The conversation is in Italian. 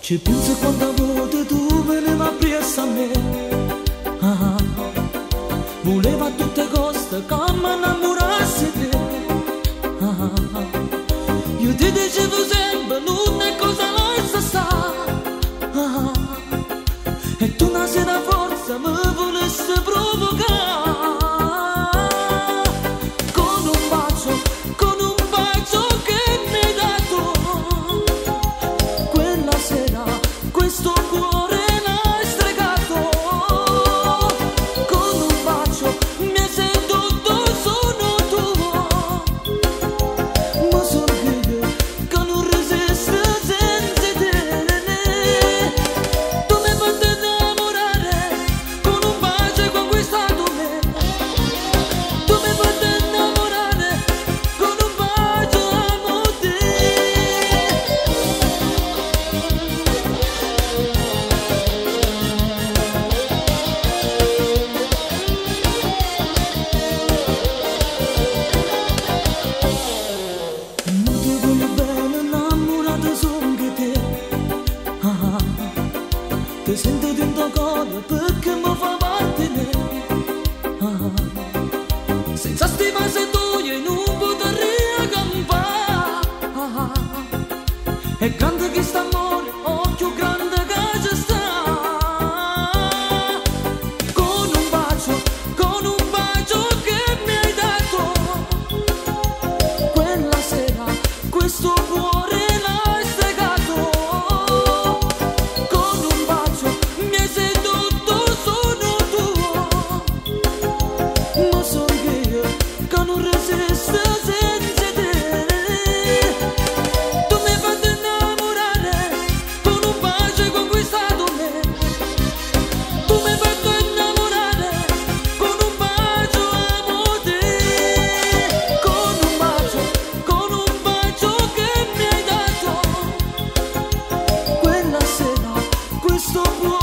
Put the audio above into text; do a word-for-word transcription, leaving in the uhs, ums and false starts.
Ci penso quante volte tu veniva appresso a me, ah, ah. Voleva a tutte coste che mi innamorassi di te, ah, ah. Io ti dicevo sempre non è cosa lascia stare, ah, ah. E tu una sera forza mi volessi provocare. Questo cuore l'hai stregato, con un bacio mi hai sedotto, sono tuo, ma sono io che non resisto senza te. Tu mi hai fatto innamorare, con un bacio hai conquistato me. Tu mi hai fatto innamorare, con un bacio amo te. Ti sento dentro cuore perché mi fa parte di me, ah, senza stima se tu io non potrei campare, ah, è grande che sta amore, oh più grande che ci sta, con un bacio, con un bacio che mi hai dato, quella sera, questo cuore l'hai stregato. Questo